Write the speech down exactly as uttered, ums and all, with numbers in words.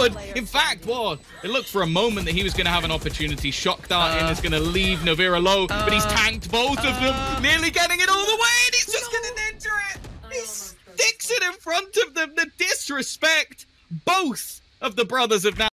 could. In fact, well, it looked for a moment that he was going to have an opportunity. Shock Dart in is going to leave Navira low, but he's tanked both of them, nearly getting it all the way, and he's just going to ninja it. He sticks it in front of them. The disrespect. Both of the brothers have now